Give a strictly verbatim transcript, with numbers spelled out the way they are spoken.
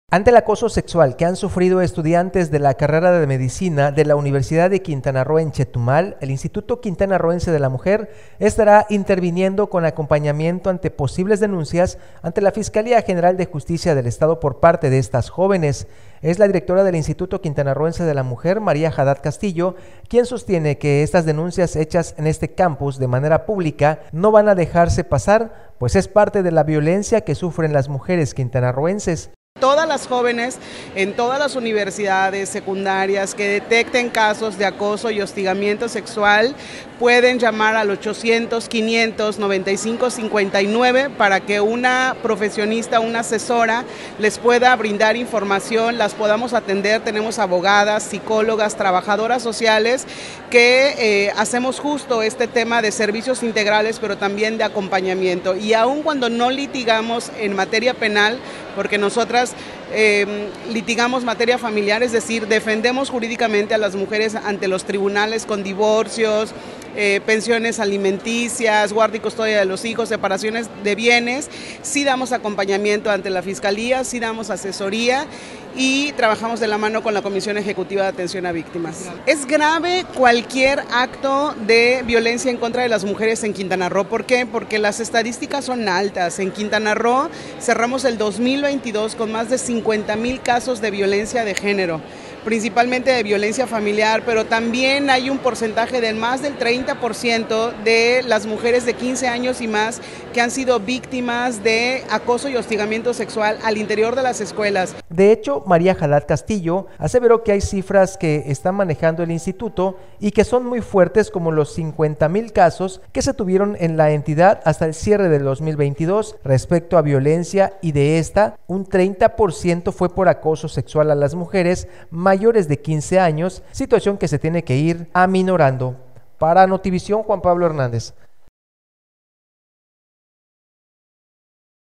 Ante el acoso sexual que han sufrido estudiantes de la carrera de medicina de la Universidad de Quintana Roo en Chetumal, el Instituto Quintanarroense de la Mujer estará interviniendo con acompañamiento ante posibles denuncias ante la Fiscalía General de Justicia del Estado por parte de estas jóvenes. Es la directora del Instituto Quintanarroense de la Mujer, María Haddad Castillo, quien sostiene que estas denuncias hechas en este campus de manera pública no van a dejarse pasar, pues es parte de la violencia que sufren las mujeres quintanarroenses. Todas las jóvenes en todas las universidades secundarias que detecten casos de acoso y hostigamiento sexual pueden llamar al ochocientos, quinientos, noventa y cinco, cincuenta y nueve para que una profesionista, una asesora les pueda brindar información, las podamos atender. Tenemos abogadas, psicólogas, trabajadoras sociales que eh, hacemos justo este tema de servicios integrales, pero también de acompañamiento. Y aun cuando no litigamos en materia penal, porque nosotras eh, litigamos materia familiar, es decir, defendemos jurídicamente a las mujeres ante los tribunales con divorcios, eh, pensiones alimenticias, guarda y custodia de los hijos, separaciones de bienes. Sí damos acompañamiento ante la Fiscalía, sí damos asesoría y trabajamos de la mano con la Comisión Ejecutiva de Atención a Víctimas. Es grave cualquier acto de violencia en contra de las mujeres en Quintana Roo. ¿Por qué? Porque las estadísticas son altas. En Quintana Roo cerramos el dos mil veintidós con más de cincuenta mil casos de violencia de género, principalmente de violencia familiar, pero también hay un porcentaje de más del treinta por ciento de las mujeres de quince años y más que han sido víctimas de acoso y hostigamiento sexual al interior de las escuelas. De hecho, María Haddad Castillo aseveró que hay cifras que está manejando el instituto y que son muy fuertes, como los cincuenta mil casos que se tuvieron en la entidad hasta el cierre del dos mil veintidós respecto a violencia, y de esta un treinta por ciento fue por acoso sexual a las mujeres mayores de quince años, situación que se tiene que ir aminorando. Para Notivisión, Juan Pablo Hernández.